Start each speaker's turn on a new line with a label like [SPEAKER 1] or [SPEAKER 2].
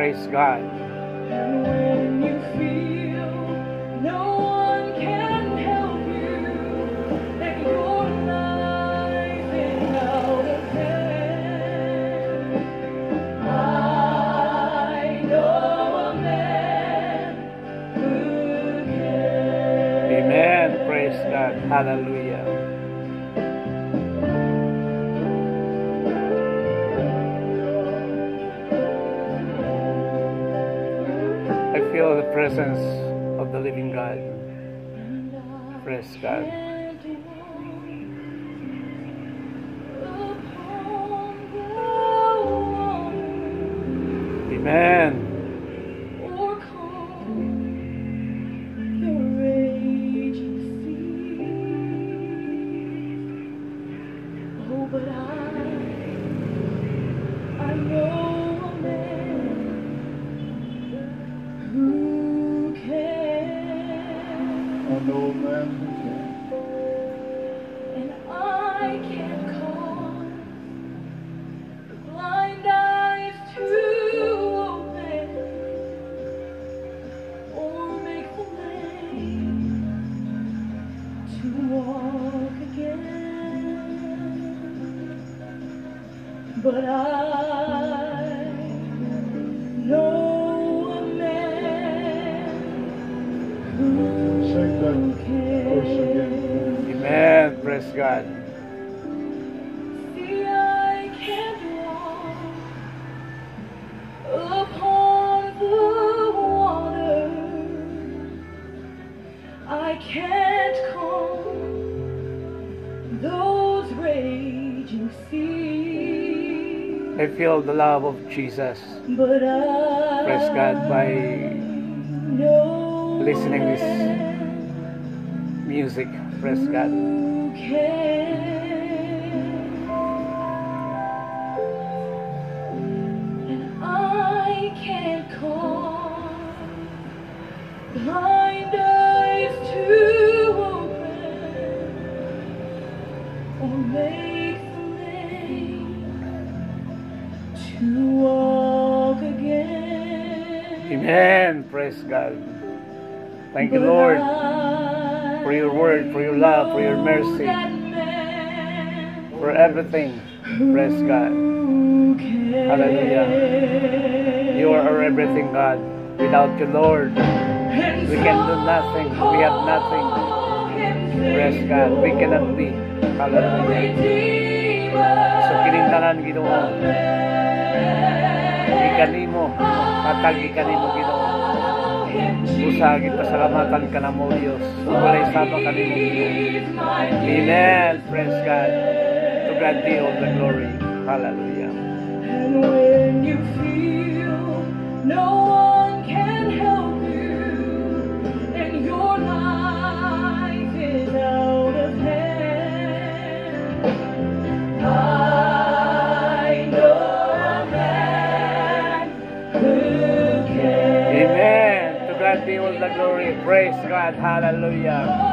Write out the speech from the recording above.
[SPEAKER 1] Praise God.
[SPEAKER 2] And when you feel no one can help you, and your life is out of hand, I know a man who can.
[SPEAKER 1] Amen. Praise God. Hallelujah. I feel the presence of the living God. Praise God. Amen.
[SPEAKER 2] Or calm the raging sea. Oh, but I know a man who can.
[SPEAKER 3] I know a man who can.
[SPEAKER 2] And I can't cause the blind eyes to open, or make the lame to walk again. But I know a man who
[SPEAKER 3] Sing that verse
[SPEAKER 2] can.
[SPEAKER 3] again.
[SPEAKER 1] Amen. Praise God.
[SPEAKER 2] See, I can't walk upon the water. I can't calm those raging seas.
[SPEAKER 1] I feel the love of Jesus.
[SPEAKER 2] But
[SPEAKER 1] Praise God by
[SPEAKER 2] know
[SPEAKER 1] listening this music. Praise God.
[SPEAKER 2] who can. And I can't call blind eyes to open, or make the lame to walk again.
[SPEAKER 1] Amen. Praise God. Thank you,
[SPEAKER 2] But
[SPEAKER 1] Lord,
[SPEAKER 2] I
[SPEAKER 1] for your word, for your love, for your
[SPEAKER 2] know
[SPEAKER 1] mercy,
[SPEAKER 2] that man
[SPEAKER 1] for everything. Praise God.
[SPEAKER 2] who can.
[SPEAKER 1] Hallelujah. You are our everything, God. Without you, Lord,
[SPEAKER 2] And
[SPEAKER 1] we can do nothing. We have nothing.
[SPEAKER 2] call him
[SPEAKER 1] Praise God. We cannot be.
[SPEAKER 2] the
[SPEAKER 1] Hallelujah.
[SPEAKER 2] Redeemer
[SPEAKER 1] So kinintanan Ginoo.
[SPEAKER 2] of man.
[SPEAKER 1] Ikanimo. Matagi kanimo Ginoo. Usagit pasalamatan ka na mo, Diyos. Walay sama kanimo Ginoo. Amen. Praise God. To God be all the glory. Hallelujah.
[SPEAKER 2] And when you feel no one can help you, and your life is out of hand, I know a man who can.
[SPEAKER 1] Amen. To God be all the glory. Praise God. Hallelujah.